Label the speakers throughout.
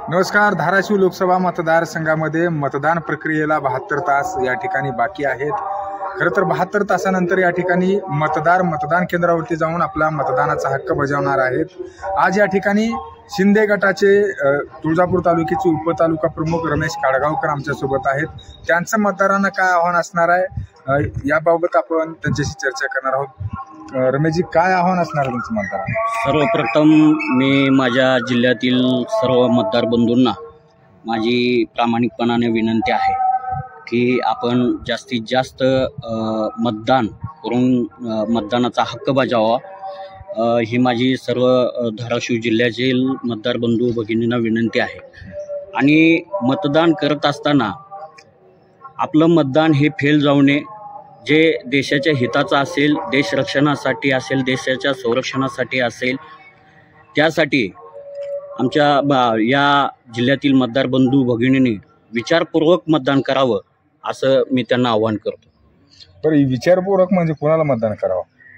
Speaker 1: नमस्कार. धाराशिव लोकसभा मतदारसंघामध्ये मतदान प्रक्रियेला 72 तास या ठिकाणी बाकी आहेत. खरं तर 72 तासानंतर या ठिकाणी मतदान केंद्रावरती जाऊन आपला मतदानाचा हक्क बजावणार आहेत. आज या ठिकाणी शिंदे गटाचे तुळजापूर तालुक्याचे उपतालुका प्रमुख रमेश काडगावकर आमच्यासोबत आहेत. त्यांचं मतदारांना काय आव्हान असणार आहे याबाबत आपण त्यांच्याशी चर्चा करणार आहोत. रमेशजी, काय आव्हान असणार आहे तुमचं मतदारांना?
Speaker 2: सर्वप्रथम मी माझ्या जिल्ह्यातील सर्व मतदार बंधूंना माझी प्रामाणिकपणाने विनंती आहे की आपण जास्तीत जास्त मतदान करून मतदानाचा हक्क बजावा. ही माझी सर्व धाराशिव जिल्ह्यातील मतदार बंधू भगिनींना विनंती आहे. आणि मतदान करत असताना आपलं मतदान हे फेल जाऊ नये. जे देशाच्या हिताचं असेल, देश रक्षणासाठी असेल, देशाच्या संरक्षणासाठी असेल, त्यासाठी आमच्या या जिल्ह्यातील मतदार बंधू भगिनींनी विचारपूर्वक मतदान करावं असं मी त्यांना आवाहन करतो.
Speaker 1: बरं, विचारपूर्वक म्हणजे कोणाला मतदान करावं?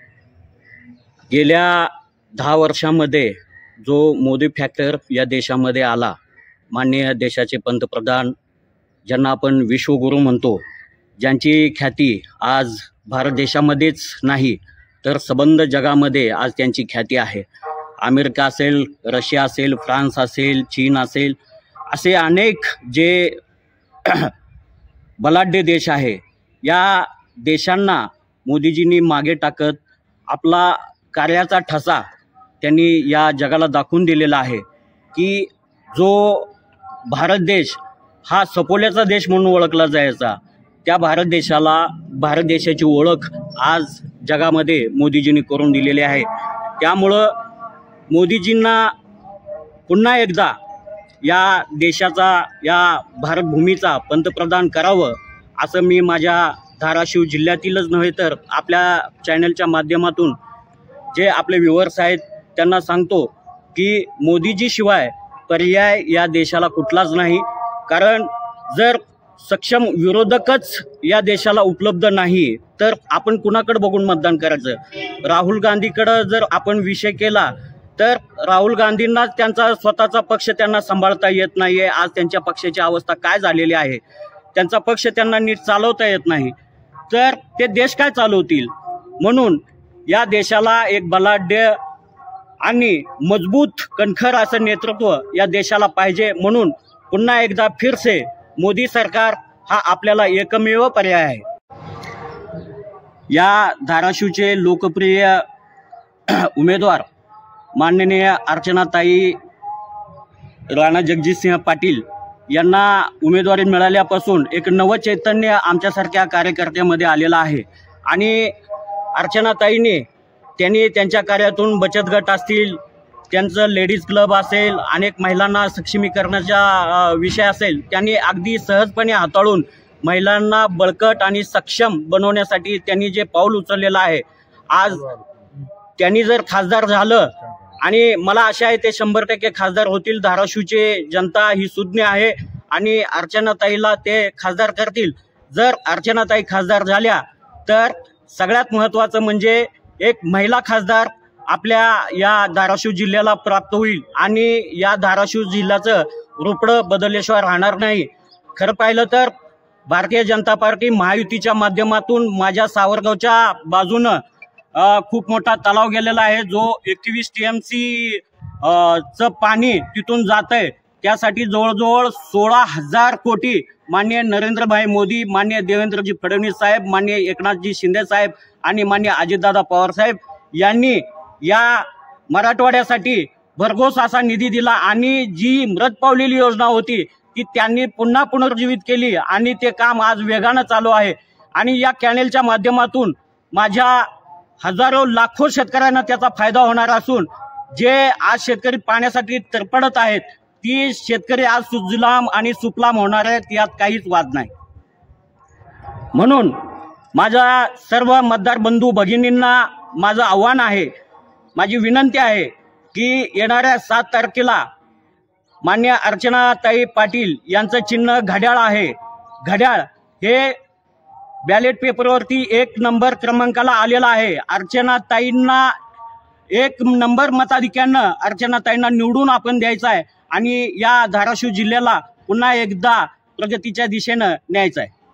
Speaker 2: गेल्या 10 वर्षामध्ये जो मोदी फॅक्टर या देशामध्ये आला, माननीय देशाचे पंतप्रधान ज्यांना आपण विश्वगुरू म्हणतो, ज्यांची ख्याती आज भारत देशामध्येच नाही तर सबंध जगामध्ये आज त्यांची ख्याती आहे. अमेरिका असेल, रशिया असेल, फ्रान्स असेल, चीन असेल, असे अनेक जे बलाढ्य देश आहे, या देशांना मोदीजींनी मागे टाकत आपला कार्याचा ठसा त्यांनी या जगाला दाखवून दिलेला आहे की जो भारत देश हा सपोल्याचा देश म्हणून ओळखला जायचा, त्या भारत देशाची ओळख आज जगामध्ये मोदीजींनी करून दिलेली आहे. त्यामुळं मोदीजींना पुन्हा एकदा या देशाचा, या भारतभूमीचा पंतप्रधान करावं असं मी माझ्या धाराशिव जिल्ह्यातीलच नव्हे तर आपल्या चॅनलच्या माध्यमातून जे आपले व्ह्युअर्स आहेत त्यांना सांगतो की मोदीजीशिवाय पर्याय या देशाला कुठलाच नाही. कारण जर सक्षम विरोधकच या देशाला उपलब्ध नाही तर आपण कुणाकडे बघून मतदान करायचं? राहुल गांधीकडं जर आपण विषय केला तर राहुल गांधींना त्यांचा स्वतःचा पक्ष त्यांना सांभाळता येत नाही आहे. आज त्यांच्या पक्षाची अवस्था काय झालेली आहे, त्यांचा पक्ष त्यांना नीट चालवता येत नाही तर ते देश काय चालवतील? म्हणून या देशाला एक बलाढ्य आणि मजबूत कणखर असं नेतृत्व या देशाला पाहिजे. म्हणून पुन्हा एकदा फिरसे मोदी सरकार हा आपल्याला एकमेव पर्याय आहे. या धाराशिवचे लोकप्रिय उमेदवार माननीय अर्चनाताई राणा जगजितसिंह पाटील यांना उमेदवारी मिळाल्यापासून एक नवचैतन्य आमच्यासारख्या कार्यकर्त्यामध्ये आलेला आहे. आणि अर्चनाताईने त्यांनी त्यांच्या कार्यातून बचत गट असतील, त्यांचं लेडीज क्लब असेल, अनेक महिलांना सक्षमीकरणाचा विषय असेल, त्यांनी अगदी सहजपणे हाताळून महिलांना बळकट आणि सक्षम बनवण्यासाठी त्यांनी जे पाऊल उचललेलं आहे, आज त्यांनी जर खासदार झालं, आणि मला आशा आहे ते 100% खासदार होतील. धाराशिवचे जनता ही सुज्ञ आहे आणि अर्चनाताईला ते खासदार करतील. जर अर्चनाताई खासदार झाल्या तर सगळ्यात महत्त्वाचं म्हणजे एक महिला खासदार आपल्या या धाराशिव जिल्ह्याला प्राप्त होईल आणि या धाराशिव जिल्ह्याचं रोपडं बदलल्याशिवाय राहणार नाही. खरं पाहिलं तर भारतीय जनता पार्टी महायुतीच्या माध्यमातून माझ्या सावरगावच्या बाजूनं खूप मोठा तलाव गेलेला आहे, जो 21 TMC चं पाणी तिथून जात आहे. त्यासाठी जवळजवळ 16,000 कोटी माननीय नरेंद्रभाई मोदी, माननीय देवेंद्रजी फडणवीस साहेब, माननीय एकनाथजी शिंदे साहेब आणि माननीय अजितदादा पवार साहेब यांनी या मराठवाड्यासाठी भरघोस असा निधी दिला. आणि जी मृत पावलेली योजना होती ती त्यांनी पुन्हा पुनर्जीवित केली आणि ते काम आज वेगानं चालू आहे. आणि या कॅनेलच्या माध्यमातून माझ्या हजारो लाखो शेतकऱ्यांना त्याचा फायदा होणार असून जे आज शेतकरी पाण्यासाठी तरफडत आहेत, ती शेतकरी आज सुजलाम आणि सुफलाम होणार आहेत, यात काहीच वाद नाही. म्हणून माझ्या सर्व मतदार बंधू भगिनींना माझं आव्हान आहे, माझी विनंती आहे की येणाऱ्या 7 तारखेला माननीय अर्चनाताई पाटील यांचं चिन्ह घड्याळ आहे. घड्याळ हे बॅलेट पेपरवरती 1 नंबर क्रमांकाला आलेला आहे. अर्चनाताईंना 1 नंबर मताधिक्यानं अर्चनाताईंना निवडून आपण द्यायचा आहे. आणि या धाराशिव जिल्ह्याला पुन्हा एकदा प्रगतीच्या दिशेनं न्यायचं आहे.